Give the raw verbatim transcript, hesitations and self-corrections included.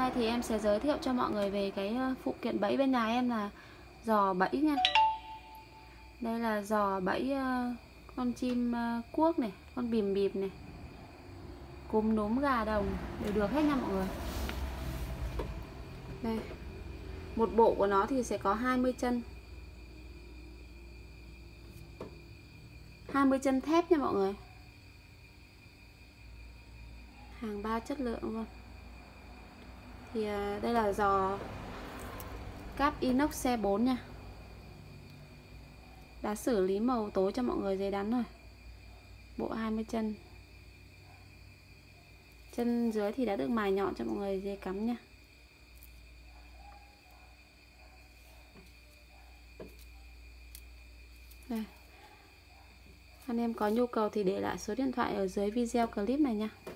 nay thì em sẽ giới thiệu cho mọi người về cái phụ kiện bẫy bên nhà em là giò bẫy nha. Đây là giò bẫy con chim cuốc này, con bìm bịp này, cúm núm gà đồng đều được hết nha mọi người. Đây, một bộ của nó thì sẽ có hai mươi chân, hai mươi chân thép nha mọi người, hàng ba chất lượng luôn. Thì đây là giò cáp inox xe bốn nha, đã xử lý màu tối cho mọi người dễ đắn rồi. Bộ hai mươi chân, chân dưới thì đã được mài nhọn cho mọi người dễ cắm nha. Đây. Anh em có nhu cầu thì để lại số điện thoại ở dưới video clip này nha.